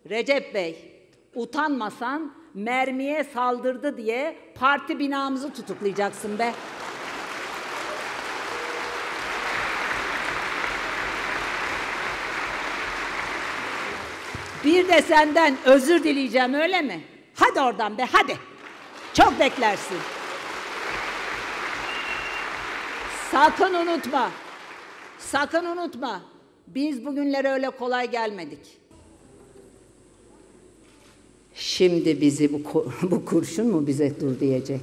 Recep Bey, utanmasan mermiye saldırdı diye parti binamızı tutuklayacaksın be. Bir de senden özür dileyeceğim, öyle mi? Hadi oradan be, hadi. Çok beklersin. Sakın unutma. Sakın unutma. Biz bugünlere öyle kolay gelmedik. Şimdi bizi bu kurşun mu bize dur diyecek?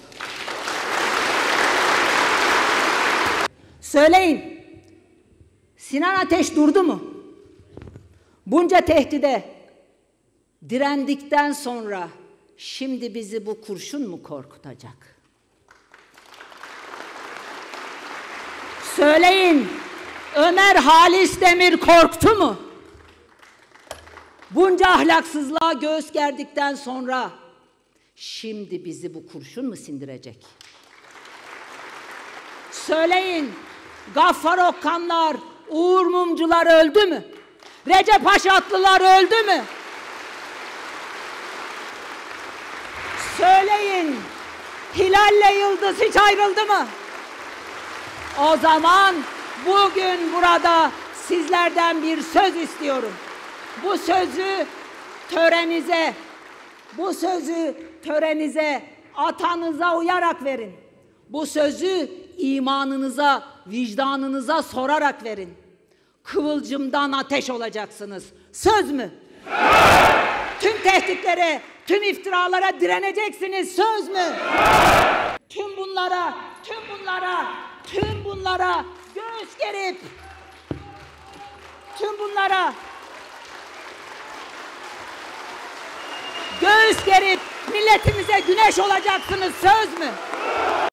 Söyleyin. Sinan Ateş durdu mu? Bunca tehdide direndikten sonra şimdi bizi bu kurşun mu korkutacak? Söyleyin, Ömer Halis Demir korktu mu? Bunca ahlaksızlığa göğüs gerdikten sonra şimdi bizi bu kurşun mu sindirecek? Söyleyin, Gaffar Okkanlar, Uğur Mumcular öldü mü? Recep Haşatlılar öldü mü? Söyleyin, Hilal'le Yıldız hiç ayrıldı mı? O zaman bugün burada sizlerden bir söz istiyorum. Bu sözü törenize, atanıza uyarak verin. Bu sözü imanınıza, vicdanınıza sorarak verin. Kıvılcımdan ateş olacaksınız. Söz mü? Tüm tehditlere, tüm iftiralara direneceksiniz. Söz mü? Tüm bunlara göğüs gerip, milletimize güneş olacaksınız. Söz mü?